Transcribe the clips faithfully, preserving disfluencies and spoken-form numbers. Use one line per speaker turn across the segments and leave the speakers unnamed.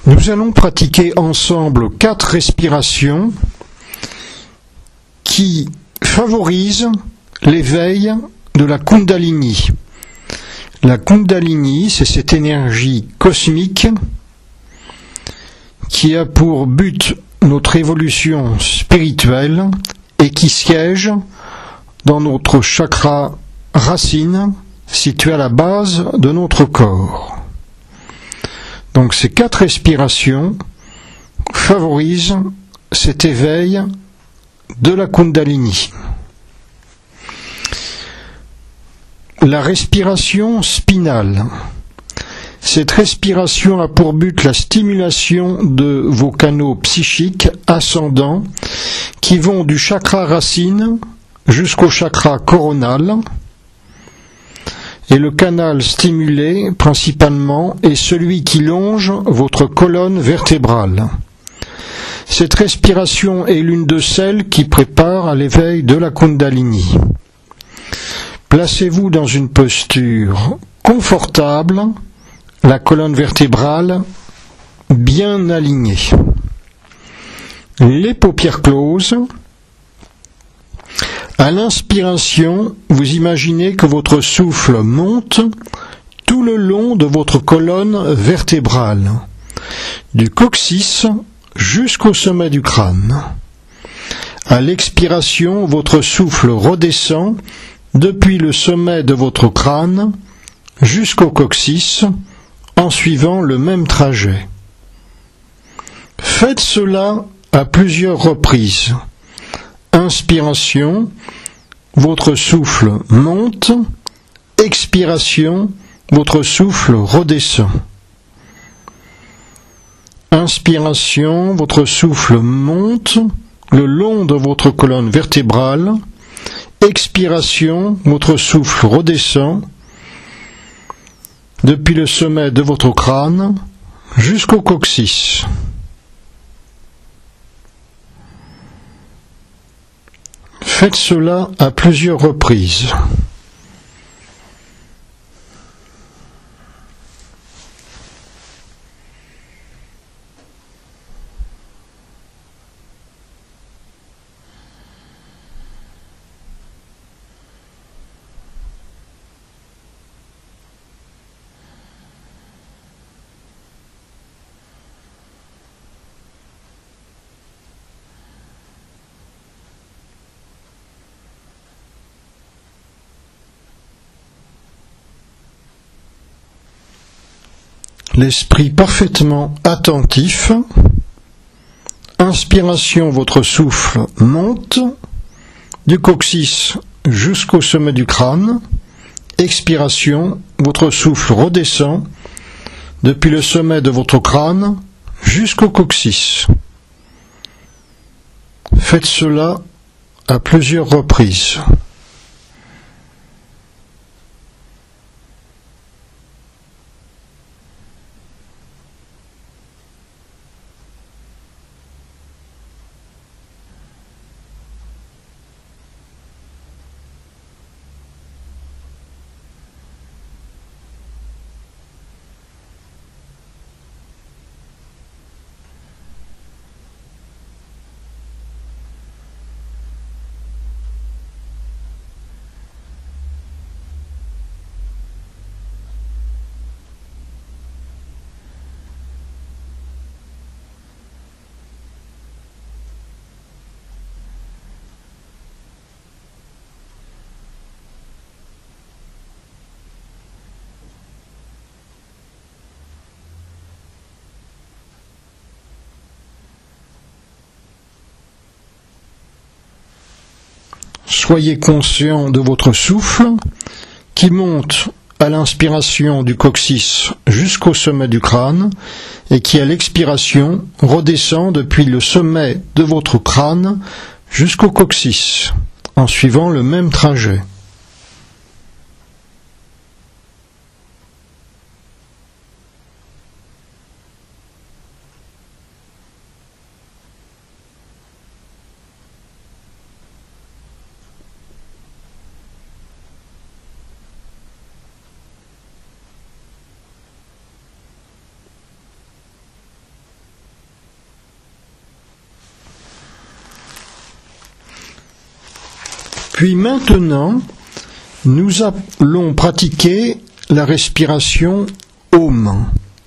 Nous allons pratiquer ensemble quatre respirations qui favorisent l'éveil de la Kundalini. La Kundalini, c'est cette énergie cosmique qui a pour but notre évolution spirituelle et qui siège dans notre chakra racine situé à la base de notre corps. Donc ces quatre respirations favorisent cet éveil de la Kundalini. La respiration spinale. Cette respiration a pour but la stimulation de vos canaux psychiques ascendants qui vont du chakra racine jusqu'au chakra coronal. Et le canal stimulé, principalement, est celui qui longe votre colonne vertébrale. Cette respiration est l'une de celles qui préparent à l'éveil de la Kundalini. Placez-vous dans une posture confortable, la colonne vertébrale bien alignée. Les paupières closes. À l'inspiration, vous imaginez que votre souffle monte tout le long de votre colonne vertébrale, du coccyx jusqu'au sommet du crâne. À l'expiration, votre souffle redescend depuis le sommet de votre crâne jusqu'au coccyx en suivant le même trajet. Faites cela à plusieurs reprises. Inspiration, votre souffle monte. Expiration, votre souffle redescend. Inspiration, votre souffle monte le long de votre colonne vertébrale. Expiration, votre souffle redescend depuis le sommet de votre crâne jusqu'au coccyx. Faites cela à plusieurs reprises. L'esprit parfaitement attentif. Inspiration, votre souffle monte du coccyx jusqu'au sommet du crâne. Expiration, votre souffle redescend depuis le sommet de votre crâne jusqu'au coccyx. Faites cela à plusieurs reprises. Soyez conscient de votre souffle qui monte à l'inspiration du coccyx jusqu'au sommet du crâne et qui à l'expiration redescend depuis le sommet de votre crâne jusqu'au coccyx en suivant le même trajet. Puis maintenant, nous allons pratiquer la respiration Om.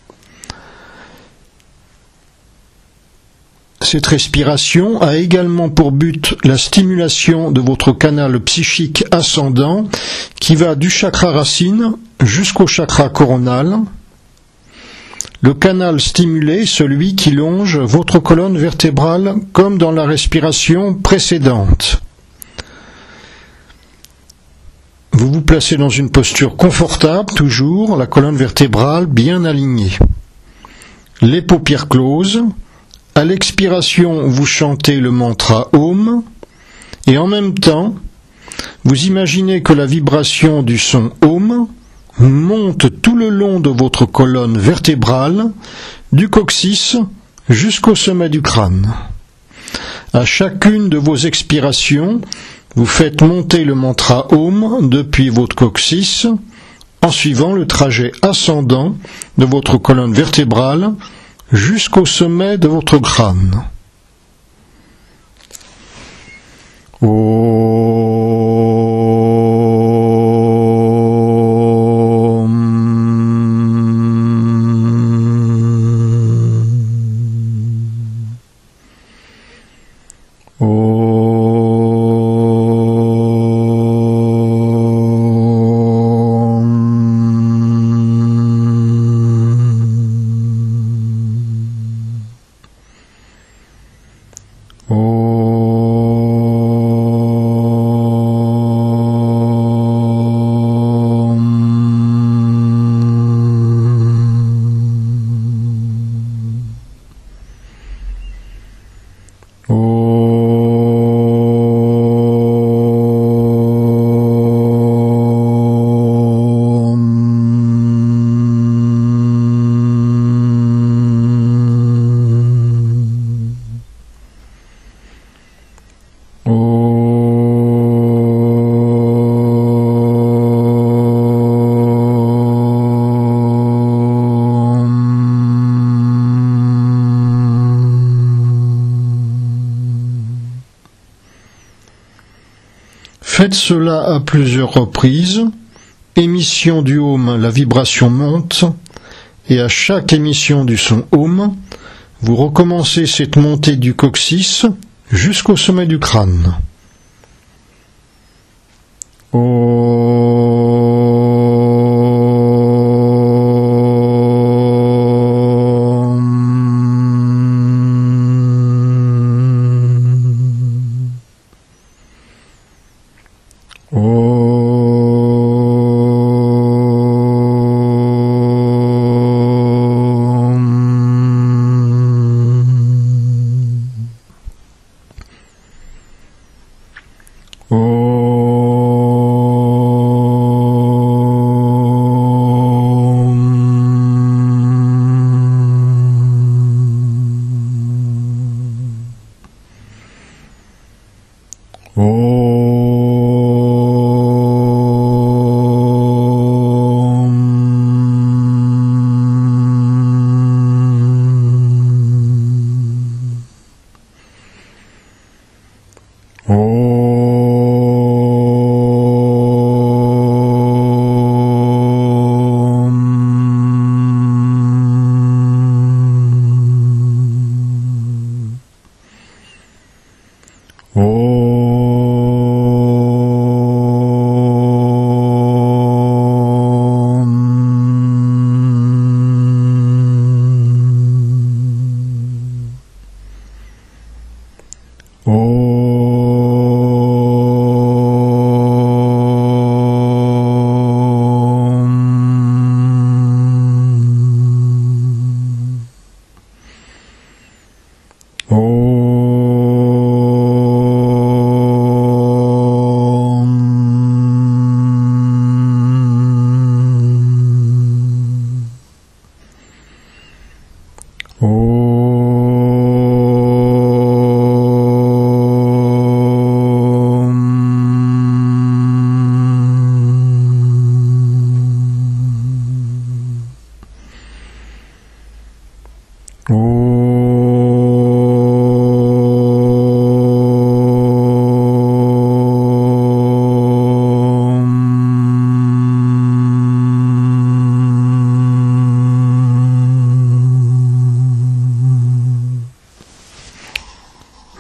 Cette respiration a également pour but la stimulation de votre canal psychique ascendant qui va du chakra racine jusqu'au chakra coronal. Le canal stimulé, celui qui longe votre colonne vertébrale comme dans la respiration précédente. Vous vous placez dans une posture confortable, toujours, la colonne vertébrale bien alignée. Les paupières closes. À l'expiration, vous chantez le mantra Om, et en même temps, vous imaginez que la vibration du son Om monte tout le long de votre colonne vertébrale, du coccyx jusqu'au sommet du crâne. À chacune de vos expirations, vous faites monter le mantra Om depuis votre coccyx, en suivant le trajet ascendant de votre colonne vertébrale jusqu'au sommet de votre crâne. Faites cela à plusieurs reprises. Émission du Om, la vibration monte, et à chaque émission du son Om, vous recommencez cette montée du coccyx jusqu'au sommet du crâne. Om.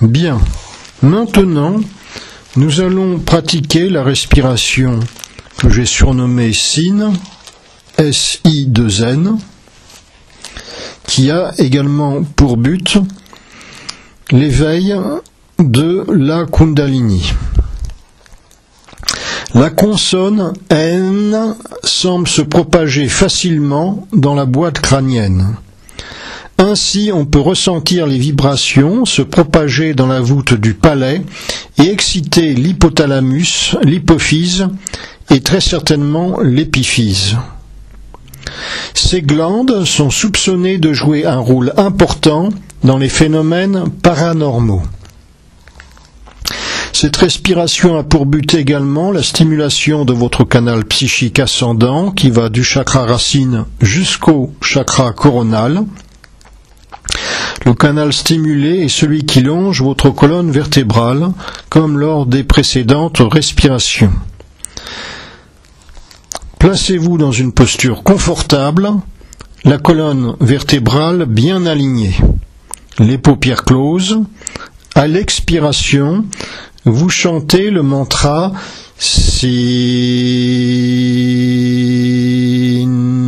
Bien. Maintenant, nous allons pratiquer la respiration que j'ai surnommée S I N, S I deux N, qui a également pour but l'éveil de la Kundalini. La consonne N semble se propager facilement dans la boîte crânienne. Ainsi, on peut ressentir les vibrations se propager dans la voûte du palais et exciter l'hypothalamus, l'hypophyse et très certainement l'épiphyse. Ces glandes sont soupçonnées de jouer un rôle important dans les phénomènes paranormaux. Cette respiration a pour but également la stimulation de votre canal psychique ascendant qui va du chakra racine jusqu'au chakra coronal. Le canal stimulé est celui qui longe votre colonne vertébrale, comme lors des précédentes respirations. Placez-vous dans une posture confortable, la colonne vertébrale bien alignée, les paupières closes. À l'expiration, vous chantez le mantra S I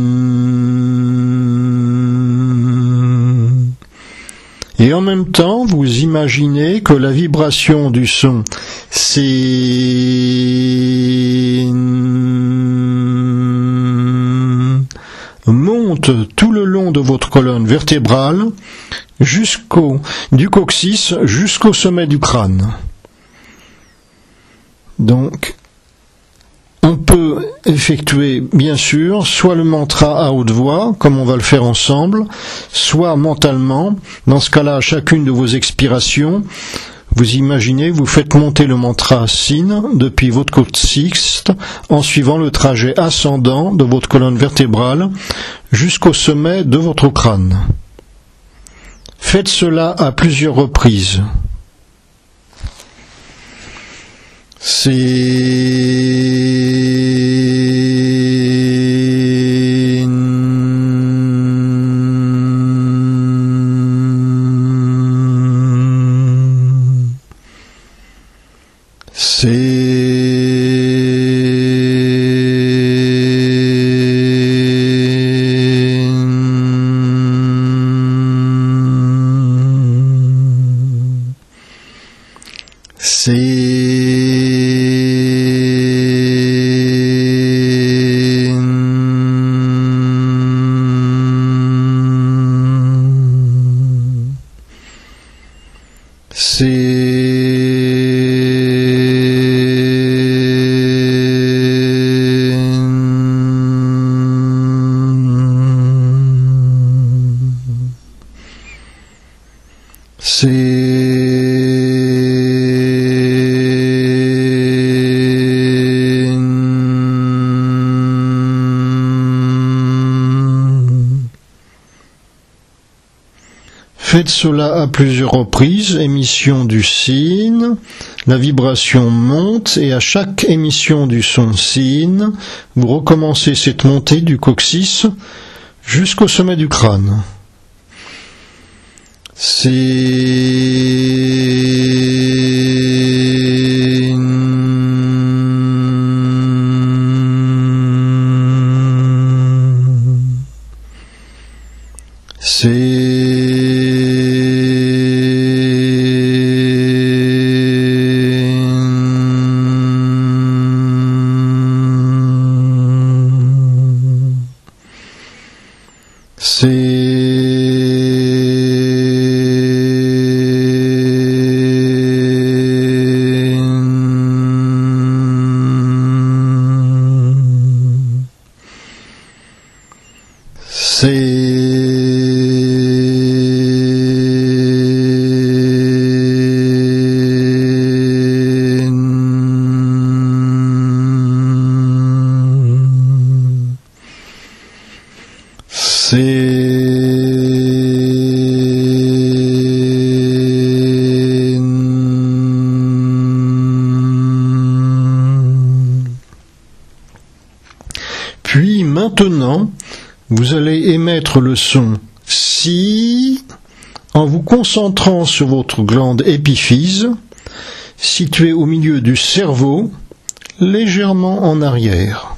N. Et en même temps, vous imaginez que la vibration du son S I N monte tout le long de votre colonne vertébrale, jusqu'au du coccyx jusqu'au sommet du crâne. Donc, on peut effectuer, bien sûr, soit le mantra à haute voix, comme on va le faire ensemble, soit mentalement. Dans ce cas-là, à chacune de vos expirations, vous imaginez, vous faites monter le mantra S I N depuis votre coccyx, en suivant le trajet ascendant de votre colonne vertébrale jusqu'au sommet de votre crâne. Faites cela à plusieurs reprises. C'est Faites cela à plusieurs reprises, émission du S I N, la vibration monte et à chaque émission du son S I N, vous recommencez cette montée du coccyx jusqu'au sommet du crâne. C'est Puis maintenant, vous allez émettre le son si en vous concentrant sur votre glande épiphyse, située au milieu du cerveau, légèrement en arrière.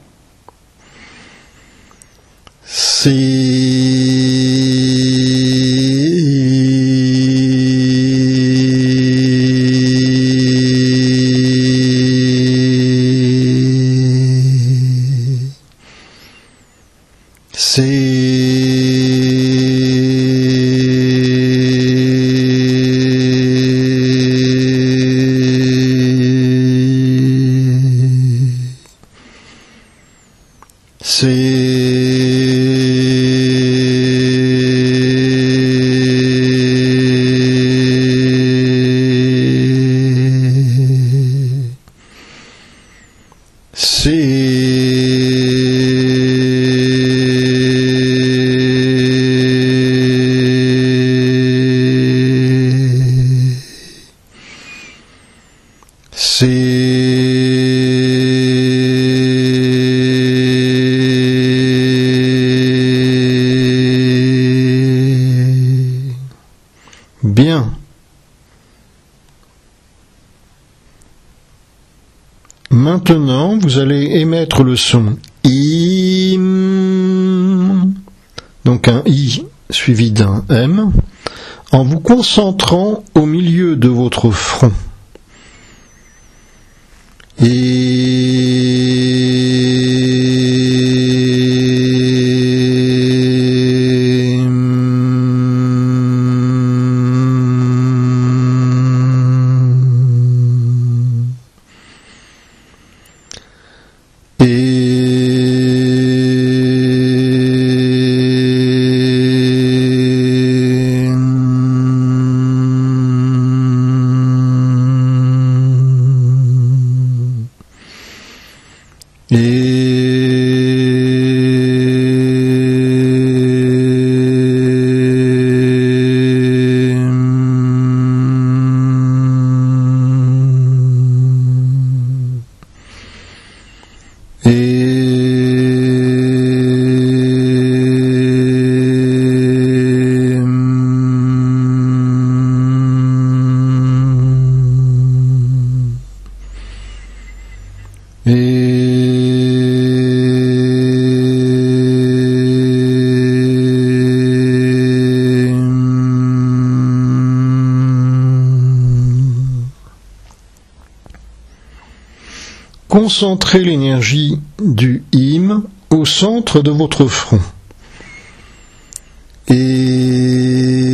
Bien. Maintenant, vous allez émettre le son im, donc un i suivi d'un m, en vous concentrant au milieu de votre front. Et concentrez l'énergie du im au centre de votre front. Et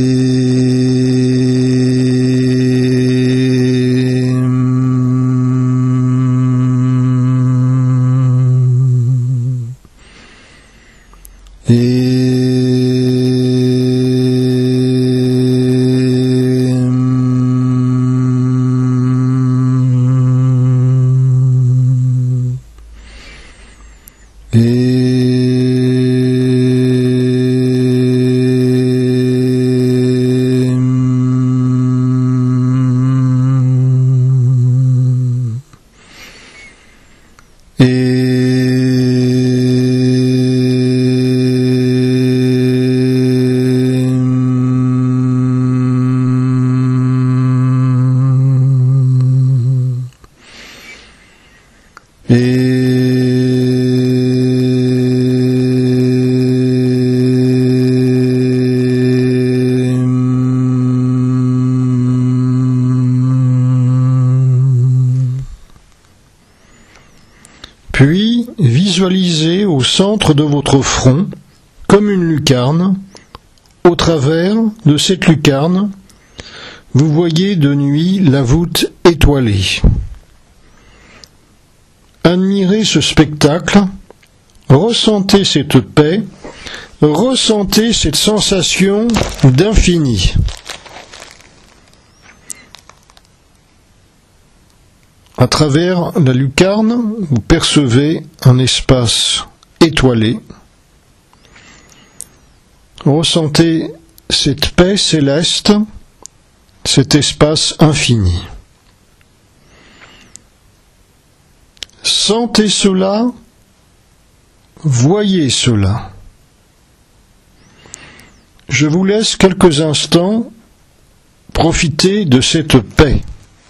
Puis, visualisez au centre de votre front, comme une lucarne, au travers de cette lucarne, vous voyez de nuit la voûte étoilée. Admirez ce spectacle, ressentez cette paix, ressentez cette sensation d'infini. À travers la lucarne, vous percevez un espace étoilé. Ressentez cette paix céleste, cet espace infini. Sentez cela, voyez cela. Je vous laisse quelques instants profiter de cette paix.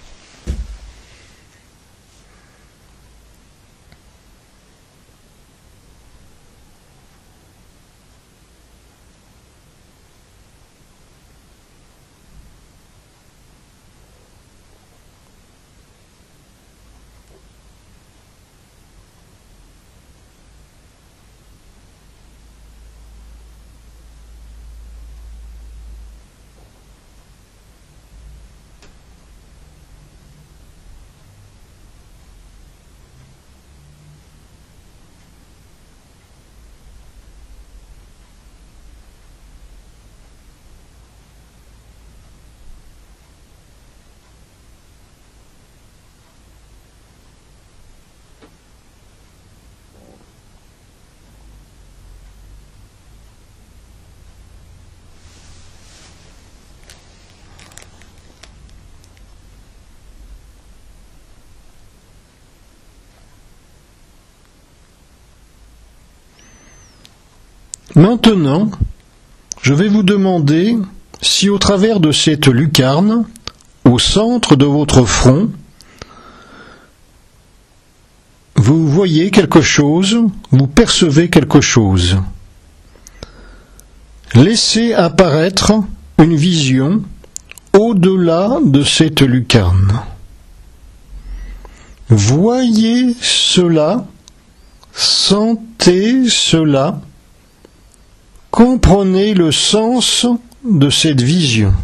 Maintenant, je vais vous demander si au travers de cette lucarne, au centre de votre front, vous voyez quelque chose, vous percevez quelque chose. Laissez apparaître une vision au-delà de cette lucarne. Voyez cela, sentez cela, comprenez le sens de cette vision.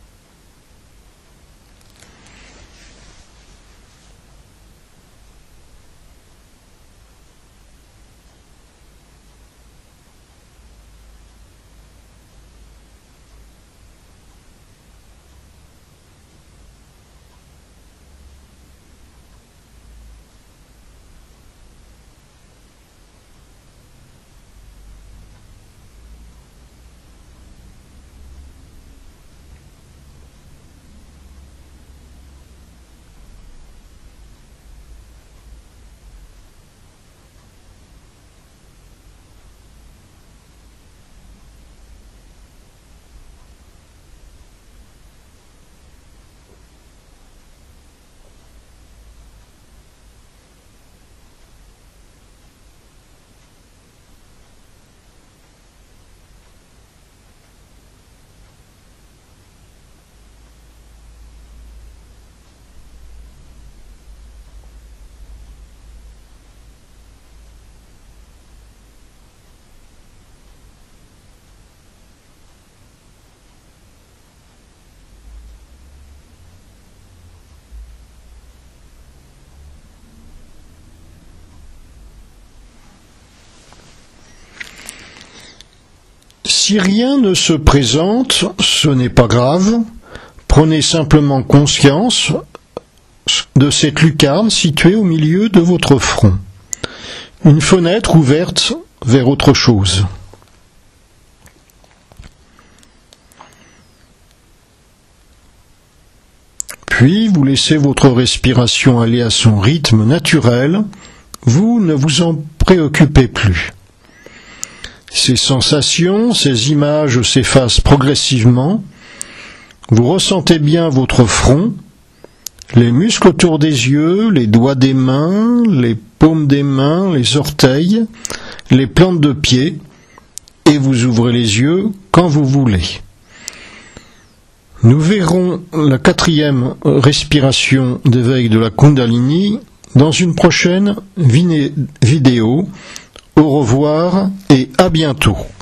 Si rien ne se présente, ce n'est pas grave. Prenez simplement conscience de cette lucarne située au milieu de votre front. Une fenêtre ouverte vers autre chose. Puis vous laissez votre respiration aller à son rythme naturel. Vous ne vous en préoccupez plus. Ces sensations, ces images s'effacent progressivement. Vous ressentez bien votre front, les muscles autour des yeux, les doigts des mains, les paumes des mains, les orteils, les plantes de pied, et vous ouvrez les yeux quand vous voulez. Nous verrons la quatrième respiration d'éveil de la Kundalini dans une prochaine vidéo. Au revoir et à bientôt.